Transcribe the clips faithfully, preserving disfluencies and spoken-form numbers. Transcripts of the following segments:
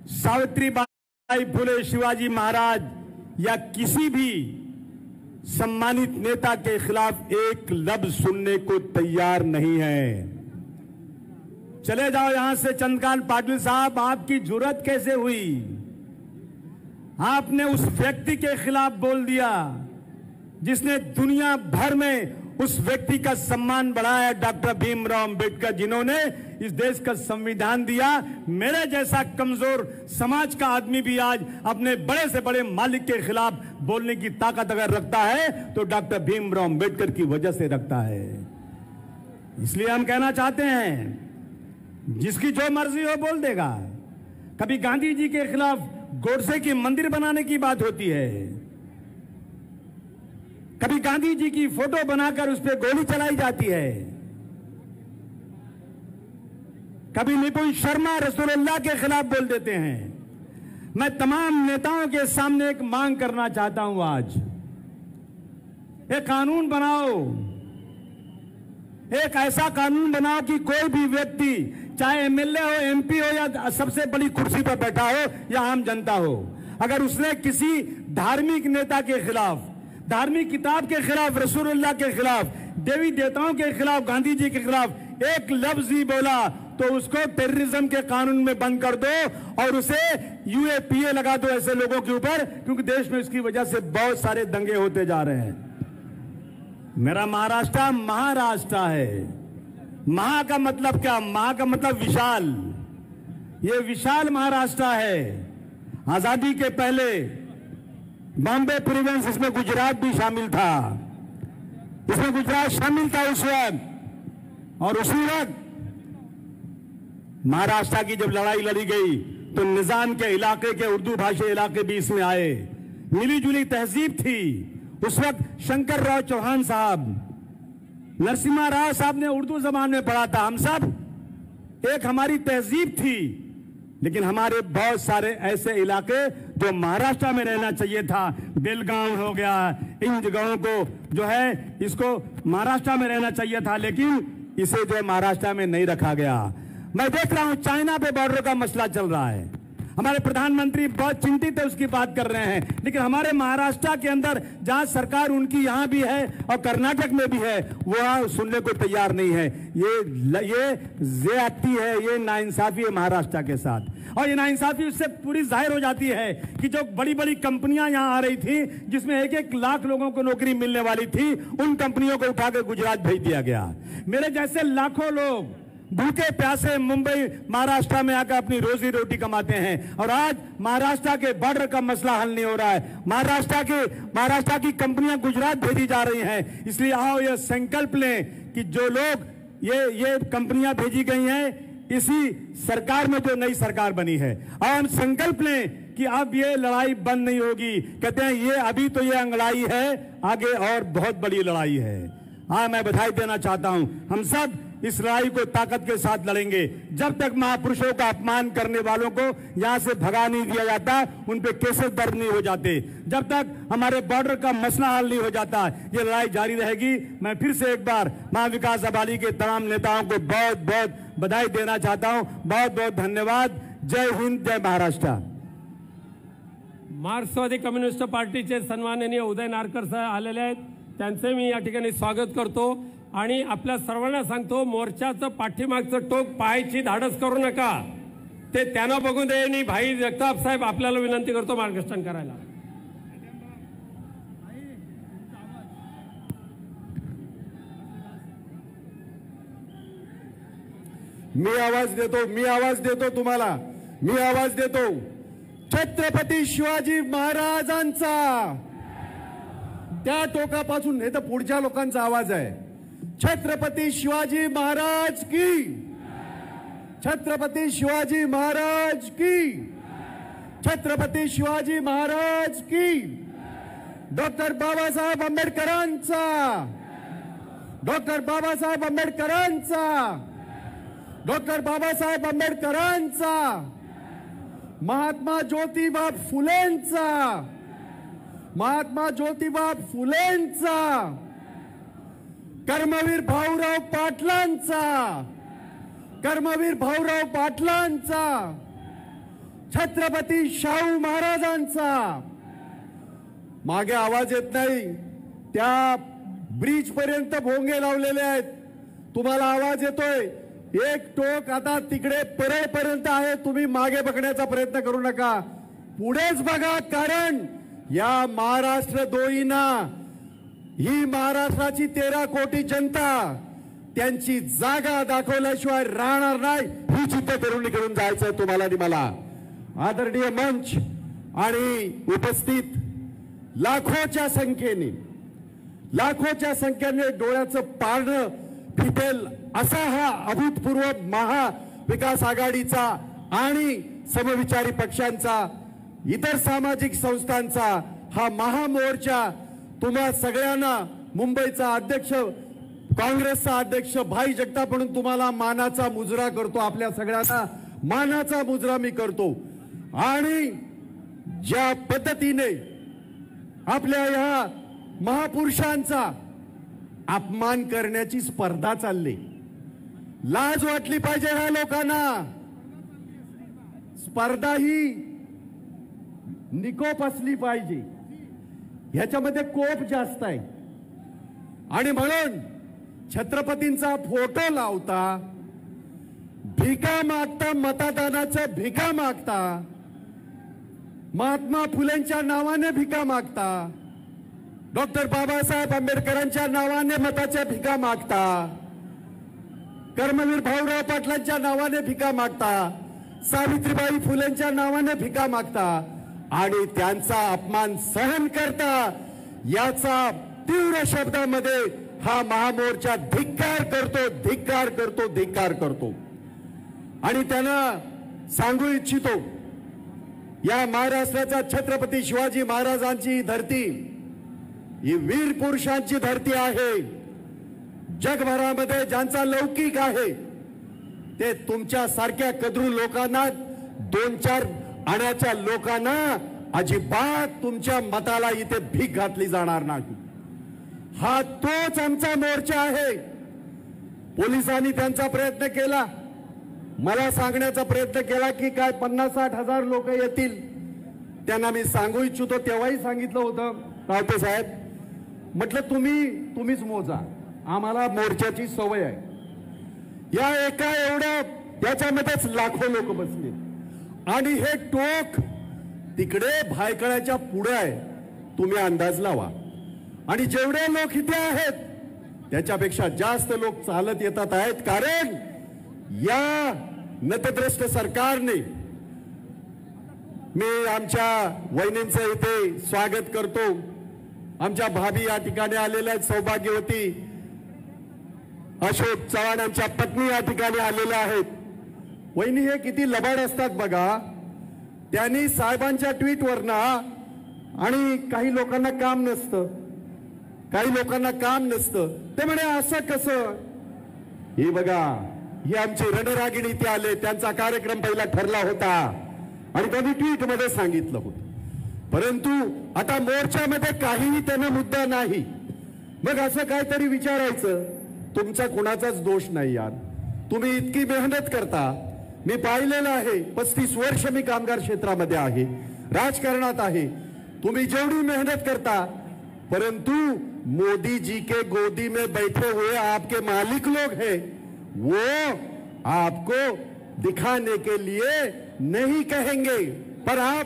सावित्रीबाई फुले, शिवाजी महाराज या किसी भी सम्मानित नेता के खिलाफ एक लफ्ज सुनने को तैयार नहीं है। चले जाओ यहां से। चंद्रकांत पाटिल साहब, आपकी जुर्रत कैसे हुई? आपने उस व्यक्ति के खिलाफ बोल दिया जिसने दुनिया भर में उस व्यक्ति का सम्मान बढ़ाया, डॉक्टर भीमराव अंबेडकर, जिन्होंने इस देश का संविधान दिया। मेरे जैसा कमजोर समाज का आदमी भी आज अपने बड़े से बड़े मालिक के खिलाफ बोलने की ताकत अगर रखता है तो डॉक्टर भीमराव अंबेडकर की वजह से रखता है। इसलिए हम कहना चाहते हैं, जिसकी जो मर्जी हो बोल देगा। कभी गांधी जी के खिलाफ गोडसे की मंदिर बनाने की बात होती है, कभी गांधी जी की फोटो बनाकर उस पर गोली चलाई जाती है, कभी निपुण शर्मा रसूलुल्लाह के खिलाफ बोल देते हैं। मैं तमाम नेताओं के सामने एक मांग करना चाहता हूं आज, एक कानून बनाओ, एक ऐसा कानून बनाओ कि कोई भी व्यक्ति, चाहे एमएलए हो, एमपी हो या सबसे बड़ी कुर्सी पर बैठा हो या आम जनता हो, अगर उसने किसी धार्मिक नेता के खिलाफ, धार्मिक किताब के खिलाफ, रसूलुल्लाह के खिलाफ, देवी देवताओं के खिलाफ, गांधी जी के खिलाफ एक लफ्ज ही बोला तो उसको टेररिज्म के कानून में बंद कर दो और उसे यूएपीए लगा दो ऐसे लोगों के ऊपर, क्योंकि देश में इसकी वजह से बहुत सारे दंगे होते जा रहे हैं। मेरा महाराष्ट्र महाराष्ट्र है। महा का मतलब क्या? महा का मतलब विशाल। ये विशाल महाराष्ट्र है। आजादी के पहले बॉम्बे प्रोविंस, इसमें गुजरात भी शामिल था, इसमें गुजरात शामिल था उस वक्त। और उसी वक्त महाराष्ट्र की जब लड़ाई लड़ी गई तो निजाम के इलाके के उर्दू भाषी इलाके भी इसमें आए। मिली जुली तहजीब थी। उस वक्त शंकर राव चौहान साहब, नरसिम्हा राव साहब ने उर्दू जबान में पढ़ा था। हम सब एक, हमारी तहजीब थी। लेकिन हमारे बहुत सारे ऐसे इलाके जो महाराष्ट्र में रहना चाहिए था, बेलगांव हो गया, इन जगहों को जो है इसको महाराष्ट्र में रहना चाहिए था, लेकिन इसे जो है महाराष्ट्र में नहीं रखा गया। मैं देख रहा हूं चाइना पे बॉर्डर का मसला चल रहा है। हमारे प्रधानमंत्री बहुत चिंतित है, उसकी बात कर रहे हैं, लेकिन हमारे महाराष्ट्र के अंदर जहां सरकार उनकी यहां भी है और कर्नाटक में भी है, वो सुनने को तैयार नहीं है। ये ये ज्यादती है, ये नाइंसाफी है महाराष्ट्र के साथ। और ये नाइंसाफी उससे पूरी जाहिर हो जाती है कि जो बड़ी बड़ी कंपनियां यहां आ रही थी, जिसमें एक एक लाख लोगों को नौकरी मिलने वाली थी, उन कंपनियों को उठाकर गुजरात भेज दिया गया। मेरे जैसे लाखों लोग भूखे प्यासे मुंबई महाराष्ट्र में आकर अपनी रोजी रोटी कमाते हैं, और आज महाराष्ट्र के बॉर्डर का मसला हल नहीं हो रहा है। महाराष्ट्र के महाराष्ट्र की कंपनियां गुजरात भेजी जा रही हैं। इसलिए आओ ये संकल्प लें कि जो लोग ये ये कंपनियां भेजी गई हैं, इसी सरकार में जो नई सरकार बनी है, और हम संकल्प लें कि अब ये लड़ाई बंद नहीं होगी। कहते हैं ये अभी तो ये अंगड़ाई है, आगे और बहुत बड़ी लड़ाई है। हाँ, मैं बधाई देना चाहता हूं। हम सब इस लड़ाई को ताकत के साथ लड़ेंगे। जब तक महापुरुषों का अपमान करने वालों को यहां से भगा नहीं दिया जाता, उन पे केसेस दर्ज नहीं हो जाते, जब तक हमारे बॉर्डर का मसला हल नहीं हो जाता, ये लड़ाई जारी रहेगी। मैं फिर से एक बार महाविकास अघाड़ी के तमाम नेताओं को बहुत बहुत बधाई देना चाहता हूं। बहुत बहुत धन्यवाद। जय हिंद, जय महाराष्ट्र। मार्क्सवादी कम्युनिस्ट पार्टीचे सन्माननीय उदय नारकर साहेब आलेले आहेत, त्यांचे मी या ठिकाणी स्वागत करतो। आणि आपल्या सर्वांना सांगतो, मोर्चाचं पाठीमागचं टोक पाहायची धाडस करू नका, ते त्यांना बघून दे। आणि भाई जगताप साहेब, आपल्याला विनंती करतो मार्गदर्शन करायला। मी आवाज देतो, मी आवाज देतो तुम्हाला, मी आवाज देतो। छत्रपती शिवाजी महाराजांचा, त्या टोकापासून, हे तर पुढच्या लोकांचा आवाज आहे। छत्रपती शिवाजी महाराज की, छत्रपती शिवाजी महाराज की, छत्रपती शिवाजी महाराज की। डॉक्टर बाबासाहेब आंबेडकरांचा, डॉक्टर बाबासाहेब आंबेडकरांचा, डॉक्टर बाबासाहेब आंबेडकरांचा। महात्मा ज्योतिबा फुलेंचा, महात्मा ज्योतिबा फुलेंचा। कर्मवीर भाऊराव पाटलांचा, कर्मवीर भाऊराव पाटलांचा। छत्रपती शाहू महाराजांचा। मागे आवाज येत नाही, त्या ब्रिज पर्यंत भोंगे लावलेले आहेत, तुम्हाला आवाज येतोय। एक टोक आता तिकडे परळ पर्यंत आहे, तुम्ही मागे बघण्याचा प्रयत्न करू नका, पुढेच बघा, कारण या महाराष्ट्र दोईना, ही महाराष्ट्राची तेरा कोटी जनता त्यांची जागा दाखवल्याशिवाय राहणार नाही, ही चित्तपेरणी करून जायचंय तुम्हाला आणि मला। आदरणीय मंच आणि उपस्थित लाखोच्या संख्येने लाखोच्या संख्येने डोळ्याचं पारणं फिटेल असा हा अभूतपूर्व महाविकास आघाडीचा आणि समविचारी पक्षांचा, इतर सामाजिक संस्थांचा हा महामोर्चा तुम्हा सगळ्यांना, मुंबईचा अध्यक्ष, काँग्रेसचा अध्यक्ष भाई जगताप म्हणून तुम्हाला मानाचा मुजरा करतो, आपल्या सगळ्यांना मानाचा मुजरा मी करतो। आणि ज्या पद्धतीने आपल्या या महापुरुषांचा अपमान करण्याची स्पर्धा चालली, लाज वाटली पाहिजे ह्या लोकांना। स्पर्धा ही निकोप असली पाहिजे, ह्याच्यामध्ये कोप जास्त आहे। आणि म्हणून छत्रपतींचा फोटो लावता, भिका मागता, मतदानाचं भिका मागता, महात्मा फुलेंच्या नावाने भिका मागता, डॉक्टर बाबासाहेब आंबेडकरांच्या नावाने मताच्या भिका मागता, कर्मवीर भाऊराव पाटलांच्या नावाने भिका मागता, सावित्रीबाई फुलेंच्या नावाने भिका मागता आणि त्यांचा अपमान सहन करता, याचा तीव्र शब्दामध्ये हा महामोर्चा धिक्कार करतो, धिक्कार करतो, धिक्कार करतो। आणि त्यांना सांगू इच्छितो, या महाराष्ट्राचा छत्रपती शिवाजी महाराजांची धरती ही वीर पुरुषांची धरती आहे। जगभरामध्ये ज्यांचा लौकिक आहे ते तुमच्या सारख्या कद्रू लोकांना, दोन चार आण्याच्या लोकांना अजिबात तुमच्या मताला इथे भीक घातली जाणार नाही। हा तोच आमचा मोर्चा आहे। पोलिसांनी त्यांचा प्रयत्न केला, मला सांगण्याचा प्रयत्न केला की काय पन्नास साठ हजार लोक येतील, त्यांना मी सांगू इच्छितो, तेव्हाही सांगितलं होतं रावते साहेब, म्हटलं तुम्ही तुम्हीच मोजा, आम्हाला मोर्चाची सवय आहे। या एका एवढ्या त्याच्यामध्येच लाखो लोक बसले आणि हे टोक तिकडे भायखळ्याच्या पुढे आहे, तुम्ही अंदाज लावा। आणि जेवढे लोक इथे आहेत त्याच्यापेक्षा जास्त लोक चालत येतात आहेत, कारण या नतद्रष्ट सरकारने, मी आमच्या वहिनींचं इथे स्वागत करतो, आमच्या भाभी या ठिकाणी आलेल्या आहेत, सौभाग्यवती अशोक चव्हाण आमच्या पत्नी या ठिकाणी आलेल्या आहेत। वहिनी हे किती लबाड असतात बघा, त्यांनी साहेबांच्या ट्विटवरना, आणि काही लोकांना काम नसतं, काही लोकांना काम नसतं, ते म्हणे असं कसं, हे बघा ही आमची रणरागिणी ते आले, त्यांचा कार्यक्रम पहिला ठरला होता आणि त्यांनी ट्विट मध्ये सांगितलं होतं, परंतु आता मोर्चामध्ये काहीही त्यांना मुद्दा नाही। मग असं काहीतरी विचारायचं, तुमचा कुणाचाच दोष नाही यार, तुम्ही इतकी मेहनत करता, मी पाहिलेलं आहे, पस्तीस वर्ष मी कामगार क्षेत्रामध्ये आहे, राजकारणात आहे, तुम्ही जेवढी मेहनत करता, परंतु मोदी जी के गोदी में बैठे हुए आपके मालिक लोग हैं, वो आपको दिखाने के लिए नहीं कहेंगे, पर आप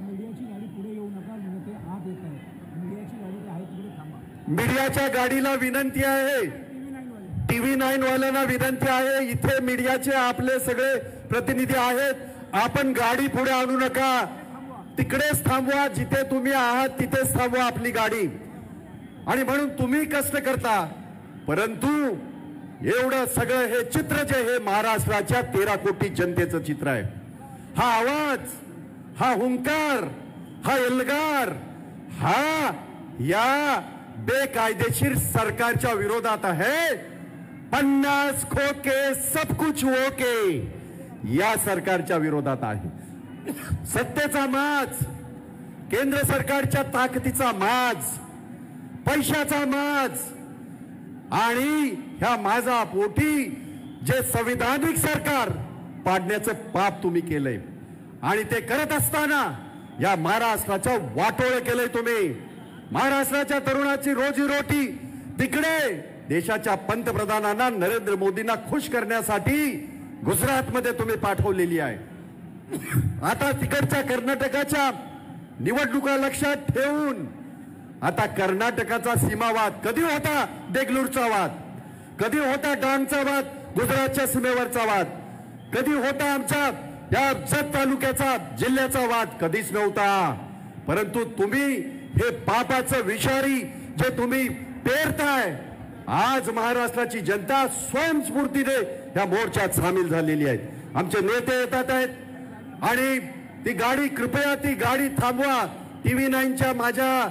मीडियाच्या गाडीला विनंती आहे, टीव्ही नाईन वाल्यांना विनंती आहे, इथे मीडियाचे आपले सगळे प्रतिनिधी आहेत, आपण गाडी पुढे आणू नका, तिकडेच थांबवा, जिथे तुम्ही आहात तिथेच थांबवा आपली गाडी। आणि म्हणून तुम्ही कष्ट करता, परंतु एवढं सगळं हे चित्र जे हे महाराष्ट्राच्या तेरा कोटी जनतेचं चित्र आहे, हा आवाज, हा हुंकार, हा एल्गार, हा या बेकायदेशीर सरकारच्या विरोधात आहे। पन्नास खोके सब कुछ होके या सरकारच्या विरोधात आहे। सत्तेचा माज, केंद्र सरकारच्या ताकदीचा माज, पैशाचा माज, आणि ह्या माझा पोटी जे संविधानिक सरकार पाडण्याचं पाप तुम्ही केलंय, आणि ते करत असताना या महाराष्ट्राचं वाटोळ केलंय तुम्ही. महाराष्ट्राच्या तरुणाची रोजीरोटी तिकडे देशाच्या पंतप्रधानांना नरेंद्र मोदींना खुश करण्यासाठी गुजरातमध्ये तुम्ही पाठवलेली आहे. आता तिकडच्या कर्नाटकाच्या निवडणुका लक्षात ठेवून आता कर्नाटकाचा सीमावाद कधी होता, देगलूरचा वाद कधी होता, डांगचा वाद, गुजरातच्या सीमेवरचा वाद कधी होता, आमच्या या जत तालुक्याचा जिल्ह्याचा वाद कधीच नव्हता. परंतु तुम्ही हे पापाचं विषारी जे तुम्ही पेरताय, आज महाराष्ट्राची जनता स्वयंस्फूर्तीने या मोर्चात सामील झालेली आहे. आमचे नेते येतात आहेत आणि ती गाडी कृपया ती गाडी थांबवा. टीव्ही नाईनच्या माझ्या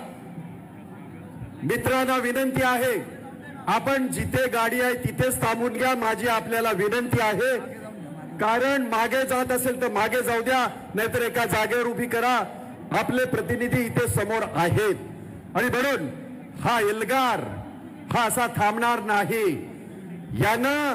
मित्रांना विनंती आहे, आपण जिथे गाडी आहे तिथेच थांबून घ्या. माझी आपल्याला विनंती आहे, कारण मागे जात असेल तर मागे जाऊ द्या, नाहीतर एका जागेवर उभी करा. आपले प्रतिनिधी इथे समोर आहेत आणि म्हणून हा एल्गार हा असा थांबणार नाही. यानं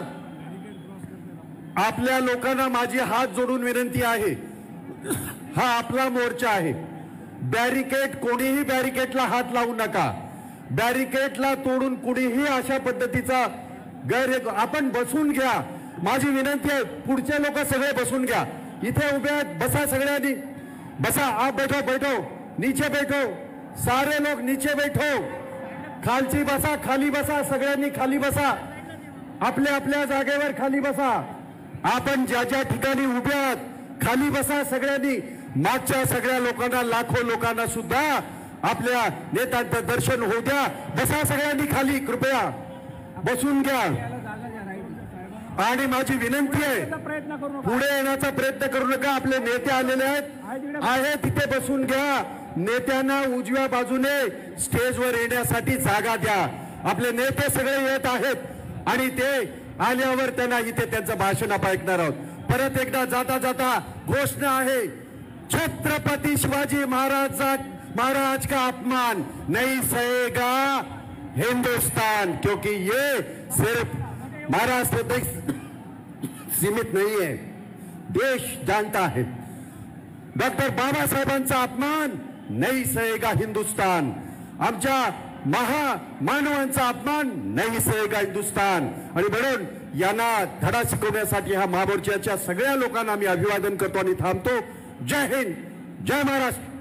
आपल्या लोकांना माझी हात जोडून विनंती आहे, हा आपला मोर्चा आहे. बॅरिकेड कोणीही बॅरिकेडला हात लावू नका. बॅरिकेडला तोडून कुणीही अशा पद्धतीचा गैर आपण बसून घ्या. माझी विनंती आहे, पुढचे लोक सगळे बसून घ्या. इथे उभे आहेत, बसा सगळ्यांनी बसा. आप बैठो बैठो नीचे बैठो, सारे लोग नीचे बैठो. खालची बसा, खाली बसा, सगळ्यांनी खाली बसा. आपल्या आपल्या जागेवर खाली बसा. आपण ज्या ज्या ठिकाणी उभे आहात खाली बसा सगळ्यांनी. मागच्या सगळ्या लोकांना, लाखो लोकांना सुद्धा आपल्या नेत्यांचं दर्शन होऊ द्या. बसा सगळ्यांनी खाली, कृपया बसून घ्या. आणि माझी विनंती आहे, पुढे येण्याचा प्रयत्न करू नका. आपले नेते आलेले आहेत, आहे तिथे बसून घ्या. नेत्यांना उजव्या बाजूने स्टेजवर येण्यासाठी जागा द्या. आपले नेते सगळे येत आहेत आणि ते आल्यावर त्यांना इथे त्यांचं भाषण आपण ऐकणार आहोत. परत एकदा जाता जाता घोषणा आहे, छत्रपती शिवाजी महाराज महाराज का अपमान नहीं सहेगा हिंदुस्तान, क्योंकि ये सिर्फ महाराष्ट्र तक सीमित नहीं है, देश जानता है. डॉक्टर बाबासाहेबांचा अपमान नहीं सहेगा हिंदुस्तान. आमच्या महामानवांचा अपमान नहीं सहेगा हिंदुस्तान. आणि म्हणून यांना धडा शिकवण्यासाठी हा महामोर्चाच्या सगळ्या लोकांना मी अभिवादन करतो आणि थांबतो. जय हिंद, जय महाराष्ट्र.